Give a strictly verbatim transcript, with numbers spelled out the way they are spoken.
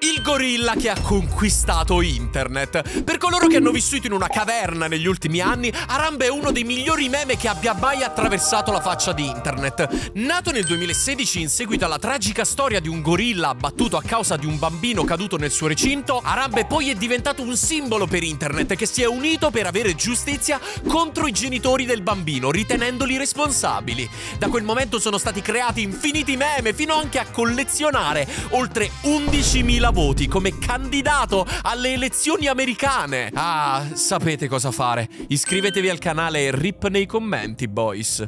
Il gorilla che ha conquistato internet. Per coloro che hanno vissuto in una caverna negli ultimi anni, Harambe è uno dei migliori meme che abbia mai attraversato la faccia di internet. Nato nel duemilasedici in seguito alla tragica storia di un gorilla abbattuto a causa di un bambino caduto nel suo recinto, Harambe poi è diventato un simbolo per internet che si è unito per avere giustizia contro i genitori del bambino, ritenendoli responsabili. Da quel momento sono stati creati infiniti meme, fino anche a collezionare oltre undicimila voti come candidato alle elezioni americane. Ah, sapete cosa fare. Iscrivetevi al canale e rip nei commenti, boys.